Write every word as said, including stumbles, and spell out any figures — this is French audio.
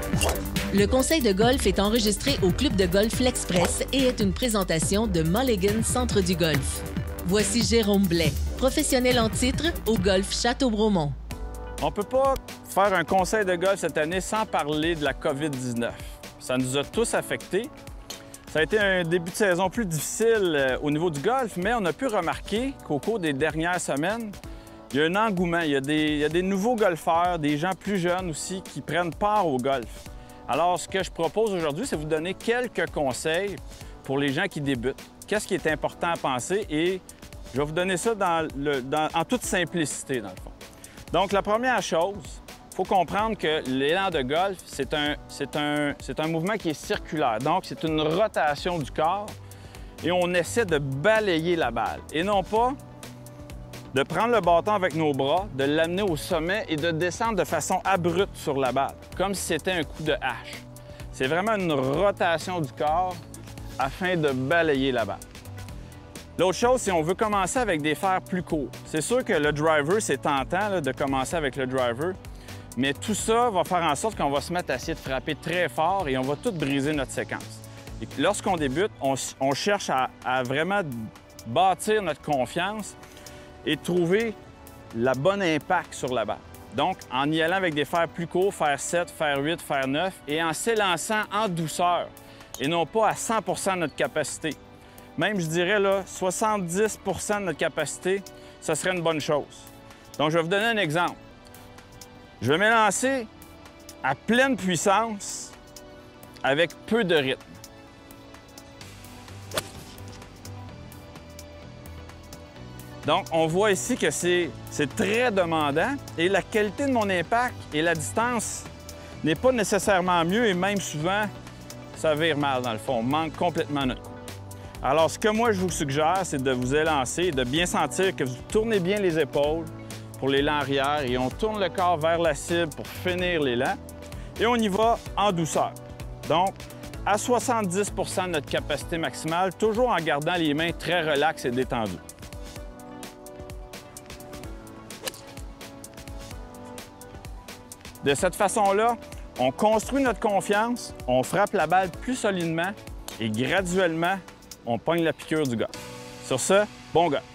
Le conseil de golf est enregistré au Club de golf L'Express et est une présentation de Mulligan Centre du Golf. Voici Jérôme Blais, professionnel en titre au Golf Château-Bromont. On ne peut pas faire un conseil de golf cette année sans parler de la COVID dix-neuf. Ça nous a tous affectés. Ça a été un début de saison plus difficile au niveau du golf, mais on a pu remarquer qu'au cours des dernières semaines, il y a un engouement. Il y a des, il y a des nouveaux golfeurs, des gens plus jeunes aussi qui prennent part au golf. Alors, ce que je propose aujourd'hui, c'est vous donner quelques conseils pour les gens qui débutent. Qu'est-ce qui est important à penser? Et je vais vous donner ça dans le, dans, en toute simplicité, dans le fond. Donc, la première chose, il faut comprendre que l'élan de golf, c'est un, c'est un, c'est un mouvement qui est circulaire. Donc, c'est une rotation du corps et on essaie de balayer la balle et non pas de prendre le bâton avec nos bras, de l'amener au sommet et de descendre de façon abrupte sur la balle, comme si c'était un coup de hache. C'est vraiment une rotation du corps afin de balayer la balle. L'autre chose, si on veut commencer avec des fers plus courts, c'est sûr que le driver, c'est tentant là, de commencer avec le driver, mais tout ça va faire en sorte qu'on va se mettre à essayer de frapper très fort et on va tout briser notre séquence. Et lorsqu'on débute, on, on cherche à, à vraiment bâtir notre confiance et trouver la bonne impact sur la balle. Donc, en y allant avec des fers plus courts, fer sept, fer huit, fer neuf, et en s'élançant en douceur, et non pas à cent pour cent de notre capacité. Même, je dirais, là, soixante-dix pour cent de notre capacité, ce serait une bonne chose. Donc, je vais vous donner un exemple. Je vais m'élancer à pleine puissance avec peu de rythme. Donc, on voit ici que c'est très demandant et la qualité de mon impact et la distance n'est pas nécessairement mieux et même souvent, ça vire mal dans le fond. On manque complètement notre coup. Alors, ce que moi, je vous suggère, c'est de vous élancer et de bien sentir que vous tournez bien les épaules pour l'élan arrière et on tourne le corps vers la cible pour finir l'élan et on y va en douceur. Donc, à soixante-dix pour cent de notre capacité maximale, toujours en gardant les mains très relaxes et détendues. De cette façon-là, on construit notre confiance, on frappe la balle plus solidement et graduellement, on pogne la piqûre du golf. Sur ce, bon golf!